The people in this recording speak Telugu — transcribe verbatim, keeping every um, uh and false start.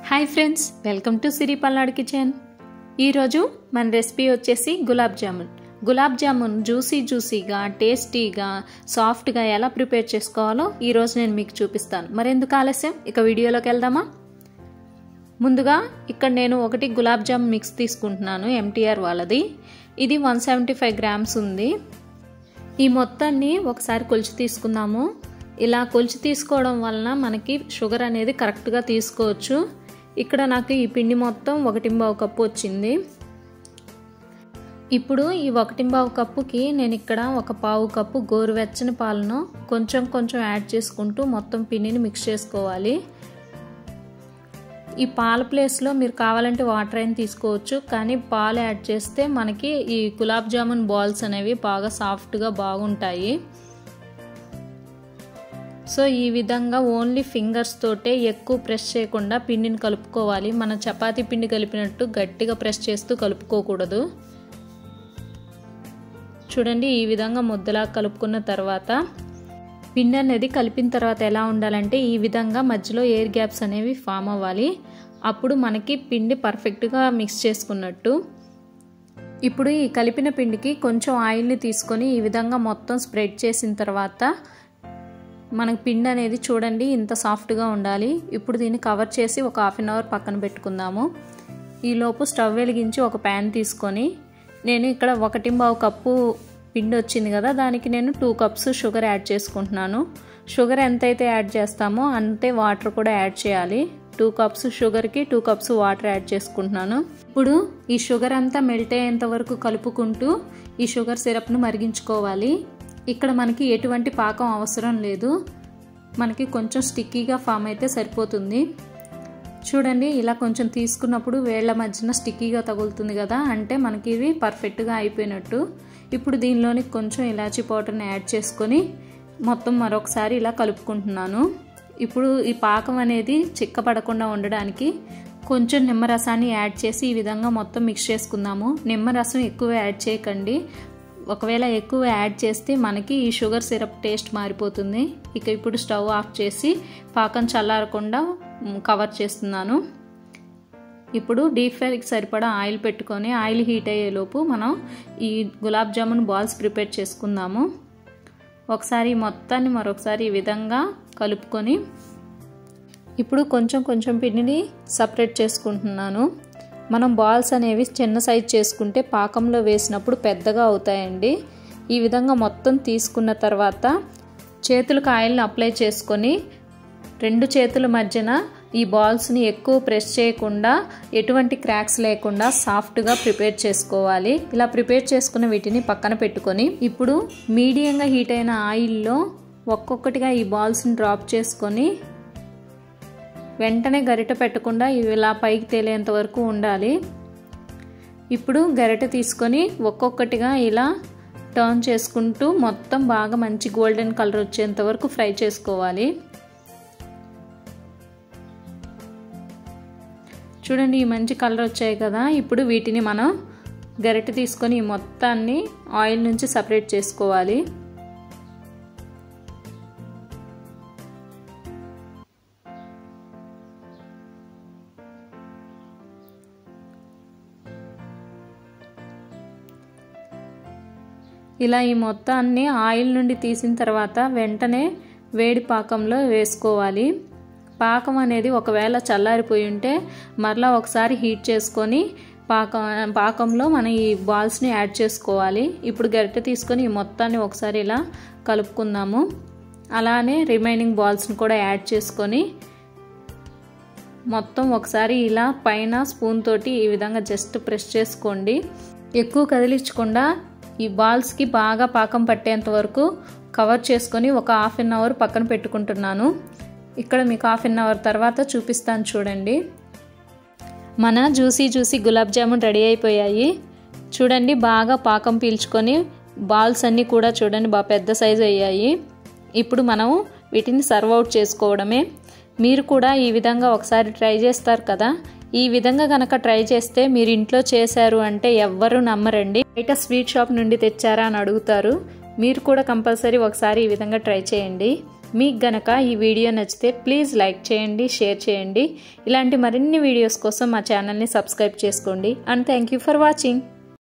Hi friends, welcome to Siri Palnadu kitchen. ఈరోజు మన రెసిపీ వచ్చేసి గులాబ్ జామున్. గులాబ్ జామున్ జ్యూసీ జ్యూసీగా, టేస్టీగా, సాఫ్ట్గా ఎలా ప్రిపేర్ చేసుకోవాలో ఈరోజు నేను మీకు చూపిస్తాను. మరెందుకు ఆలస్యం, ఇక వీడియోలోకి వెళ్దామా? ముందుగా ఇక్కడ నేను ఒకటి గులాబ్ జామున్ మిక్స్ తీసుకుంటున్నాను, ఎంటీఆర్ వాళ్ళది. ఇది వన్ సెవెంటీ ఫైవ్ గ్రామ్స్ ఉంది. ఈ మొత్తాన్ని ఒకసారి కొలిచి తీసుకుందాము. ఇలా కొలిచి తీసుకోవడం వలన మనకి షుగర్ అనేది కరెక్ట్గా తీసుకోవచ్చు. ఇక్కడ నాకు ఈ పిండి మొత్తం ఒకటింబావు కప్పు వచ్చింది. ఇప్పుడు ఈ ఒకటింబావు కప్పుకి నేను ఇక్కడ ఒక పావు కప్పు గోరువెచ్చని పాలను కొంచెం కొంచెం యాడ్ చేసుకుంటూ మొత్తం పిండిని మిక్స్ చేసుకోవాలి. ఈ పాల ప్లేస్లో మీరు కావాలంటే వాటర్ అయినా తీసుకోవచ్చు, కానీ పాలు యాడ్ చేస్తే మనకి ఈ గులాబ్ జామున్ బాల్స్ అనేవి బాగా సాఫ్ట్గా బాగుంటాయి. సో ఈ విధంగా ఓన్లీ ఫింగర్స్ తోటే ఎక్కువ ప్రెస్ చేయకుండా పిండిని కలుపుకోవాలి. మన చపాతీ పిండి కలిపినట్టు గట్టిగా ప్రెస్ చేస్తూ కలుపుకోకూడదు. చూడండి, ఈ విధంగా ముద్దలా కలుపుకున్న తర్వాత పిండి అనేది కలిపిన తర్వాత ఎలా ఉండాలంటే ఈ విధంగా మధ్యలో ఎయిర్ గ్యాప్స్ అనేవి ఫామ్ అవ్వాలి. అప్పుడు మనకి పిండి పర్ఫెక్ట్గా మిక్స్ చేసుకున్నట్టు. ఇప్పుడు ఈ కలిపిన పిండికి కొంచెం ఆయిల్ని తీసుకొని ఈ విధంగా మొత్తం స్ప్రెడ్ చేసిన తర్వాత మనకి పిండి అనేది చూడండి ఇంత సాఫ్ట్గా ఉండాలి. ఇప్పుడు దీన్ని కవర్ చేసి ఒక హాఫ్ అన్ అవర్ పక్కన పెట్టుకుందాము. ఈలోపు స్టవ్ వెలిగించి ఒక ప్యాన్ తీసుకొని నేను ఇక్కడ ఒకటింబావు కప్పు పిండి వచ్చింది కదా, దానికి నేను టూ కప్స్ షుగర్ యాడ్ చేసుకుంటున్నాను. షుగర్ ఎంతైతే యాడ్ చేస్తామో అంతే వాటర్ కూడా యాడ్ చేయాలి. టూ కప్స్ షుగర్కి టూ కప్స్ వాటర్ యాడ్ చేసుకుంటున్నాను. ఇప్పుడు ఈ షుగర్ అంతా మెల్ట్ అయ్యేంత వరకు కలుపుకుంటూ ఈ షుగర్ సిరప్ను మరిగించుకోవాలి. ఇక్కడ మనకి ఎటువంటి పాకం అవసరం లేదు, మనకి కొంచెం స్టిక్కీగా ఫామ్ అయితే సరిపోతుంది. చూడండి, ఇలా కొంచెం తీసుకున్నప్పుడు వేళ్ల మధ్యన స్టిక్కీగా తగులుతుంది కదా, అంటే మనకి ఇవి పర్ఫెక్ట్గా అయిపోయినట్టు. ఇప్పుడు దీనిలోని కొంచెం ఇలాచీ పౌడర్ని యాడ్ చేసుకొని మొత్తం మరొకసారి ఇలా కలుపుకుంటున్నాను. ఇప్పుడు ఈ పాకం అనేది చిక్కపడకుండా ఉండడానికి కొంచెం నిమ్మరసాన్ని యాడ్ చేసి ఈ విధంగా మొత్తం మిక్స్ చేసుకుందాము. నిమ్మరసం ఎక్కువ యాడ్ చేయకండి, ఒకవేళ ఎక్కువ యాడ్ చేస్తే మనకి ఈ షుగర్ సిరప్ టేస్ట్ మారిపోతుంది. ఇక ఇప్పుడు స్టవ్ ఆఫ్ చేసి పాకం చల్లారకుండా కవర్ చేస్తున్నాను. ఇప్పుడు డీప్ ఫ్రైకి సరిపడా ఆయిల్ పెట్టుకొని ఆయిల్ హీట్ అయ్యేలోపు మనం ఈ గులాబ్ జామున్ బాల్స్ ప్రిపేర్ చేసుకుందాము. ఒకసారి మొత్తాన్ని మరొకసారి ఈ విధంగా కలుపుకొని ఇప్పుడు కొంచెం కొంచెం పిండిని సపరేట్ చేసుకుంటున్నాను. మనం బాల్స్ అనేవి చిన్న సైజ్ చేసుకుంటే పాకంలో వేసినప్పుడు పెద్దగా అవుతాయండి. ఈ విధంగా మొత్తం తీసుకున్న తర్వాత చేతులకు ఆయిల్ని అప్లై చేసుకొని రెండు చేతుల మధ్యన ఈ బాల్స్ని ఎక్కువ ప్రెస్ చేయకుండా, ఎటువంటి క్రాక్స్ లేకుండా సాఫ్ట్గా ప్రిపేర్ చేసుకోవాలి. ఇలా ప్రిపేర్ చేసుకున్న వీటిని పక్కన పెట్టుకొని ఇప్పుడు మీడియంగా హీట్ అయిన ఆయిల్లో ఒక్కొక్కటిగా ఈ బాల్స్ని డ్రాప్ చేసుకొని వెంటనే గరిట పెట్టకుండా ఇవి ఇలా పైకి తేలేంత వరకు ఉండాలి. ఇప్పుడు గరిట తీసుకొని ఒక్కొక్కటిగా ఇలా టర్న్ చేసుకుంటూ మొత్తం బాగా మంచి గోల్డెన్ కలర్ వచ్చేంత వరకు ఫ్రై చేసుకోవాలి. చూడండి, ఈ మంచి కలర్ వచ్చాయి కదా. ఇప్పుడు వీటిని మనం గరిట తీసుకొని ఈ మొత్తాన్ని ఆయిల్ నుంచి సపరేట్ చేసుకోవాలి. ఇలా ఈ మొత్తాన్ని ఆయిల్ నుండి తీసిన తర్వాత వెంటనే వేడి పాకంలో వేసుకోవాలి. పాకం అనేది ఒకవేళ చల్లారిపోయి ఉంటే మరలా ఒకసారి హీట్ చేసుకొని పాకం పాకంలో మనం ఈ బాల్స్ని యాడ్ చేసుకోవాలి. ఇప్పుడు గరిటె తీసుకొని ఈ మొత్తాన్ని ఒకసారి ఇలా కలుపుకుందాము. అలానే రిమైనింగ్ బాల్స్ని కూడా యాడ్ చేసుకొని మొత్తం ఒకసారి ఇలా పైన స్పూన్ తోటి ఈ విధంగా జస్ట్ ప్రెస్ చేసుకోండి. ఎక్కువ కదిలించకుండా ఈ బాల్స్కి బాగా పాకం పట్టేంత వరకు కవర్ చేసుకొని ఒక హాఫ్ అన్ అవర్ పక్కన పెట్టుకుంటున్నాను. ఇక్కడ మీకు హాఫ్ అన్ అవర్ తర్వాత చూపిస్తాను. చూడండి, మన juicy juicy gulab jamun ready అయిపోయాయి. చూడండి, బాగా పాకం పీల్చుకొని బాల్స్ అన్నీ కూడా చూడండి బాగా పెద్ద సైజు అయ్యాయి. ఇప్పుడు మనం వీటిని సర్వ్ అవుట్ చేసుకోవడమే. మీరు కూడా ఈ విధంగా ఒకసారి ట్రై చేస్తారు కదా. ఈ విధంగా కనుక ట్రై చేస్తే మీరు ఇంట్లో చేశారు అంటే ఎవ్వరూ నమ్మరండి. బయట స్వీట్ షాప్ నుండి తెచ్చారా అని అడుగుతారు. మీరు కూడా కంపల్సరీ ఒకసారి ఈ విధంగా ట్రై చేయండి. మీకు గనక ఈ వీడియో నచ్చితే ప్లీజ్ లైక్ చేయండి, షేర్ చేయండి. ఇలాంటి మరిన్ని వీడియోస్ కోసం మా ఛానల్ని సబ్స్క్రైబ్ చేసుకోండి. And thank you for watching.